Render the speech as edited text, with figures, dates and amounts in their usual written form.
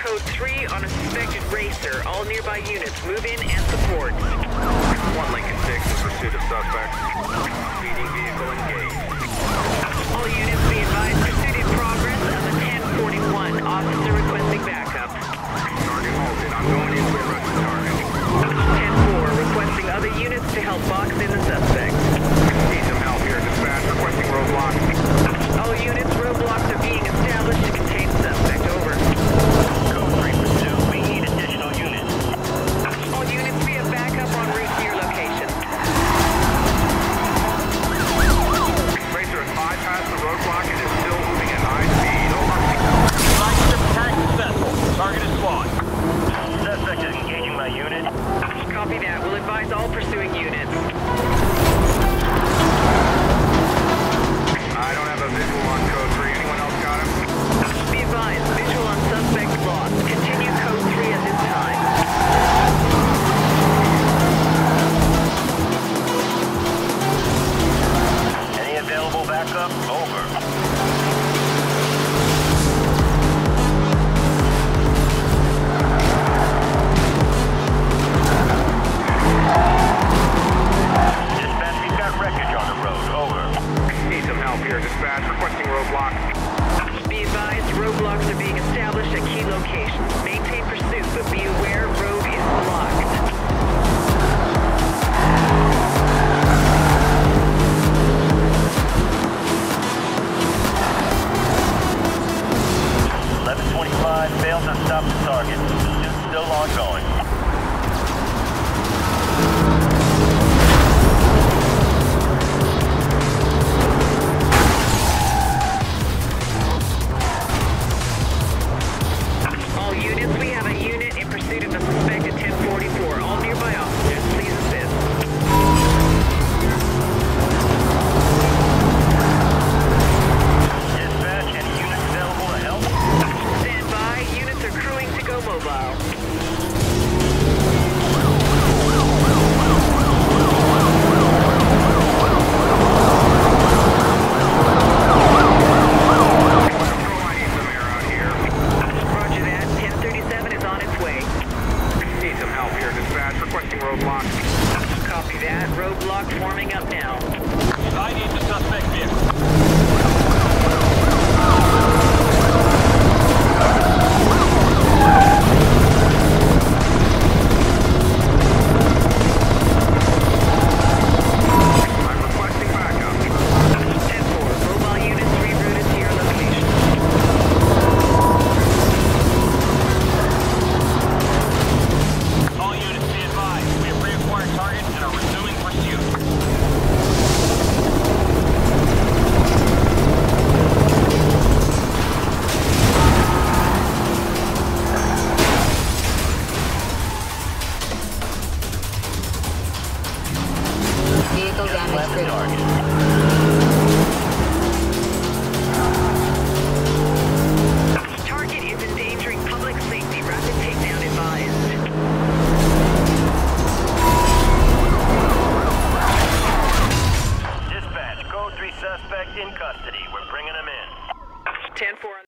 code 3 on a suspected racer. All nearby units move in and support. 1 Lincoln 6 in pursuit of suspect. Speeding vehicle engaged. All units be advised pursuit in progress of a 1041. Officer requesting backup. Target halted. I'm going in to arrest the target. 10-4 requesting other units to help box in the suspect. Need some help here. Dispatch requesting roadblock. All units, roadblocks are being established to contain suspect. Over. Code 3 pursuit. We need additional units. All units be a backup en route to your location. Racer has bypassed the roadblock and is still moving at high speed. Over. Flagship attack successful. Target is spawned. Suspect is engaging my unit. Copy that. We'll advise all pursuing units. I don't have a visual on code 3. Anyone else got him? Be advised, visual on suspect lost. Continue code 3 at this time. Any available backup? Over. Dispatch, we've got wreckage on the road. Over. Need some help here. Dispatch requesting roadblock. Be advised, roadblocks are being established at key locations. Maintain pursuit, but be aware road is blocked. Failed to stop the target. Pursuit still ongoing. All units, we have a unit in pursuit of a suspect at 1044. All nearby officers, please assist. Dispatch, any units available to help? Stand by. Units are crewing to go mobile. I need some air out here. Roger that. 1037 is on its way. Need some help here. Dispatch requesting roadblock. Copy that. Roadblock forming up now. I need the suspect vehicle. I'm requesting backup. 10-4. Mobile units rerouted to your location. All units be advised. We have reacquired target and are resuming pursuit. Vehicle damage Left critical. target. Target is endangering public safety. Rapid takedown advised. Dispatch, code 3 suspect in custody. We're bringing him in. 10-4.